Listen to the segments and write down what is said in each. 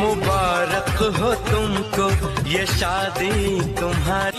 मुबारक हो तुमको ये शादी तुम्हारी।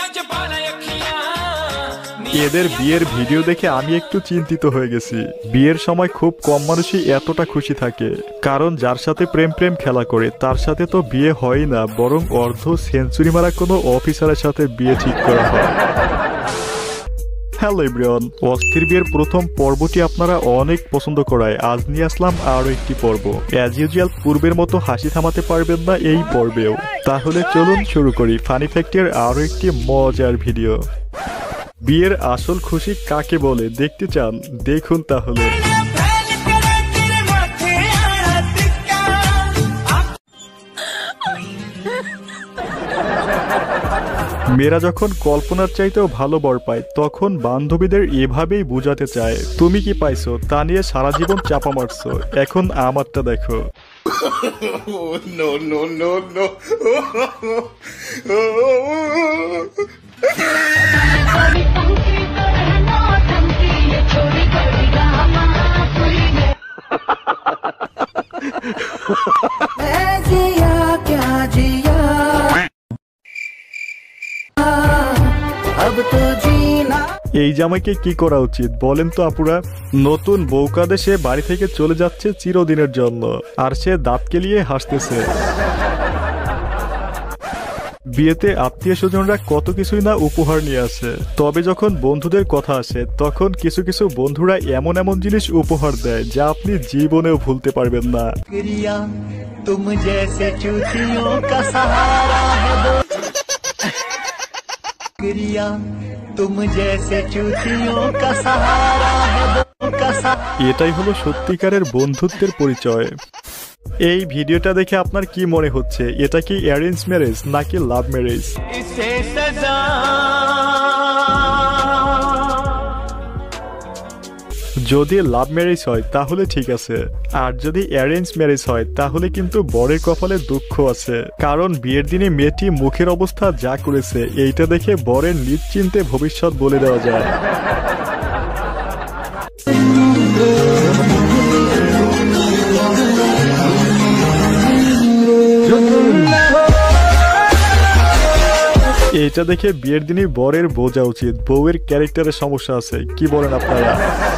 এদের বিয়ের ভিডিও দেখে আমি একটু চিন্তিত হয়ে গেছি। বিয়ের সময় খুব কম মানুষই এতটা খুশি থাকে, কারণ যার সাথে প্রেম প্রেম খেলা করে তার সাথে তো বিয়ে হয় না, বরং অর্ধ সেঞ্চুরি মারা কোনো অফিসারের সাথে বিয়ে ঠিক করা হয়। হ্যালো এভরিওয়ান, অস্থির বিয়ের প্রথম পর্বটি আপনারা অনেক পছন্দ করায় আজ নিয়ে আসলাম আরো একটি পর্ব। অ্যাজ ইউজুয়াল পূর্বের মতো হাসি থামাতে পারবেন না এই পর্বেও। তাহলে চলুন শুরু করি ফানি ফ্যাক্টের আরো একটি মজার ভিডিও। বিয়ের আসল খুশি কাকে বলে দেখতে চান? দেখুন তাহলে। মেয়েরা যখন কল্পনার চাইতেও ভালো বর পায় তখন বান্ধবীদের এভাবেই বুঝাতে চায় তুমি কি পাইছো তা নিয়ে সারা জীবন চাপা মারছো, এখন আমারটা দেখো। এই জামাইকে কি করা উচিত বলেন তো আপুরা? নতুন বউকাদে সে বাড়ি থেকে চলে যাচ্ছে চিরদিনের জন্য, আর সে দাঁত কেলিয়ে হাসতেছে। বিয়েতে আত্মীয় স্বজনরা কত কিছুই না উপহার নিয়ে আসে, তবে যখন বন্ধুদের কথা আসে তখন কিছু কিছু বন্ধুরা এমন এমন জিনিস উপহার দেয় যা আপনি জীবনেও ভুলতে পারবেন না। এটাই হলো সত্যিকারের বন্ধুত্বের পরিচয়। এই ভিডিওটা দেখে আপনার কি মনে হচ্ছে? এটা কি অ্যারেঞ্জ ম্যারেজ নাকি লাভ ম্যারেজ? যদি লাভ ম্যারেজ হয় তাহলে ঠিক আছে, আর যদি অ্যারেঞ্জ ম্যারেজ হয় তাহলে কিন্তু বরের কপালে দুঃখ আছে, কারণ বিয়ের দিনে মেয়েটি মুখের অবস্থা যা করেছে এইটা দেখে বরের নিশ্চিন্তে ভবিষ্যৎ বলে দেওয়া যায়। এটা দেখে বিয়ের দিনই বরের বোঝা উচিত বউয়ের ক্যারেক্টারের সমস্যা আছে। কি বলেন আপনারা?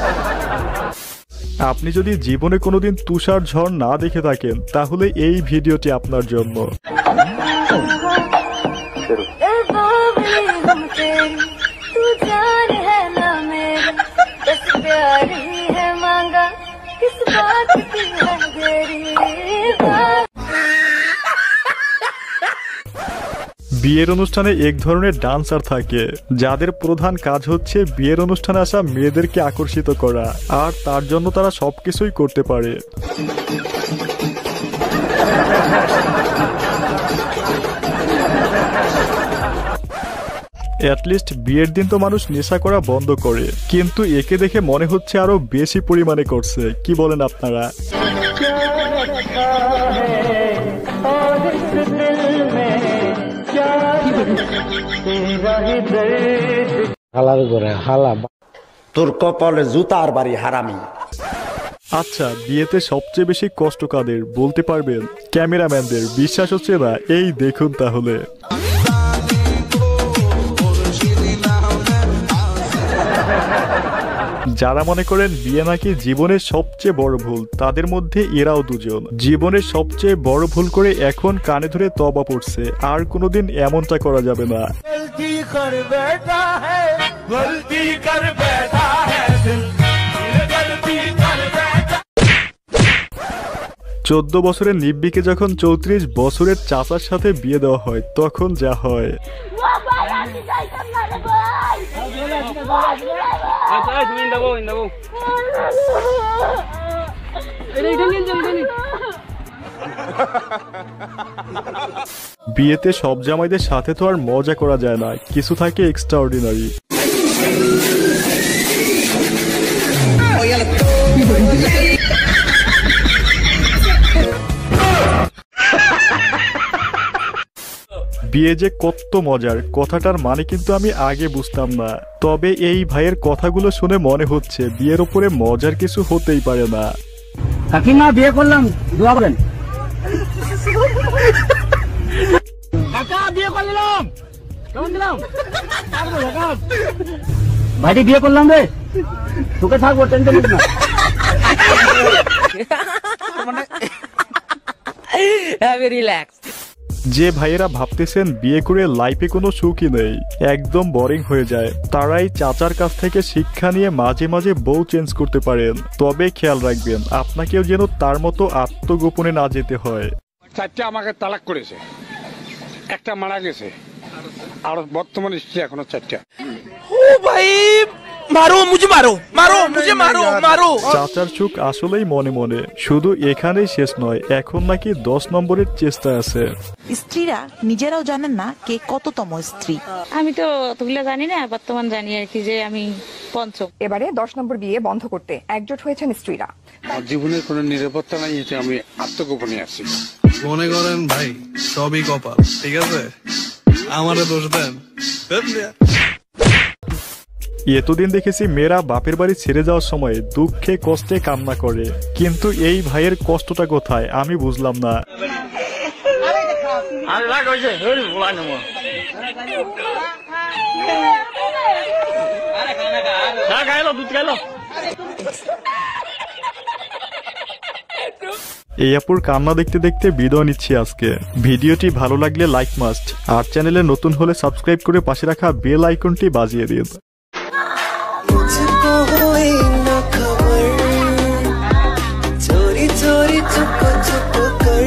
আপনি যদি জীবনে কোনোদিন তুষার ঝড় না দেখে থাকেন তাহলে এই ভিডিওটি আপনার জন্য। বিয়ের অনুষ্ঠানে এক ধরনের ডান্সার থাকে যাদের প্রধান কাজ হচ্ছে বিয়ের অনুষ্ঠানে আসা মেয়েদেরকে আকর্ষিত করা, আর তার জন্য তারা সবকিছুই করতে পারে। অ্যাটলিস্ট বিয়ের দিন তো মানুষ নেশা করা বন্ধ করে, কিন্তু একে দেখে মনে হচ্ছে আরো বেশি পরিমাণে করছে। কি বলেন আপনারা? তোর কপালে জুতার বাড়ি হারামি। আচ্ছা, বিয়েতে সবচেয়ে বেশি কষ্ট কাদের বলতে পারবেন? ক্যামেরাম্যানদের। বিশ্বাস হচ্ছে না? এই দেখুন তাহলে। যারা মনে করেন বিয়ে নাকি জীবনের সবচেয়ে বড় ভুল, তাদের মধ্যে এরাও দুজন। জীবনের সবচেয়ে বড় ভুল করে এখন কানে ধরে তওবা পড়ছে, আর কোনোদিন এমনটা করা যাবে না। 14 বছরের নিব্বিকে যখন 34 বছরের চাচার সাথে বিয়ে দেওয়া হয় তখন যা হয়। বিয়েতে সব জামাইদের সাথে তো আর মজা করা যায় না, কিছু থাকে এক্সট্রাঅর্ডিনারি। বিয়ে যে কত মজার কথাটার মানে কিন্তু আমি আগে বুঝতাম না, তবে এই ভাইয়ের কথাগুলো শুনে মনে হচ্ছে বিয়ের উপরে মজার কিছু হতেই পারে না। কাকিমা বিয়ে করলাম, দোয়া করেন। ভাইটি বিয়ে করলাম রে, তোকে থাকবো, টেনশন নিস না। যে ভাইয়েরা ভাবতেছেন বিয়ে করে লাইফে কোনো সুখই নেই, একদম বোরিং হয়ে যায়, তারাই চাচার কাছ থেকে শিক্ষা নিয়ে মাঝে মাঝে বউ চেঞ্জ করতে পারেন। তবে খেয়াল রাখবেন আপনাকেও যেন তার মতো আত্মগোপনে না যেতে হয়। চারটা আমাকে তালাক করেছে, একটা মারা গেছে, আর বর্তমানে স্ত্রী এখনো চারটা। চাচার সুখ আসলেই মনে মনে, শুধু এখানেই শেষ নয়, এখন নাকি 10 নম্বরের চেষ্টা আছে। স্ত্রীরা নিজেরাও জানেন না কে কততম স্ত্রী। আমি তো অতগুলো জানি না, বর্তমান জানি আর কি যে আমি পঞ্চম। এবারে 10 নম্বর বিয়ে বন্ধ করতে একজোট হয়েছেন স্ত্রীরা। আমার জীবনের কোনো নিরাপত্তা নাই, এতে আমি আত্মগোপনে আছি। মনে করেন ভাই সবই কপাল, ঠিক আছে, আমারও দোষ দেন। এতদিন দেখেছি মেয়েরা বাপের বাড়ি ছেড়ে যাওয়ার সময় দুঃখে কষ্টে কান্না করে, কিন্তু এই ভাইয়ের কষ্টটা কোথায় আমি বুঝলাম না। এই আপুর কান্না দেখতে দেখতে বিদায় নিচ্ছি আজকে। ভিডিওটি ভালো লাগলে লাইক মাস্ট, আর চ্যানেলে নতুন হলে সাবস্ক্রাইব করে পাশে রাখা বেল আইকনটি বাজিয়ে দিন। चोरी चुप चुप कर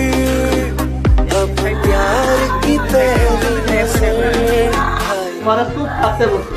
अब प्यार की पहली नजर।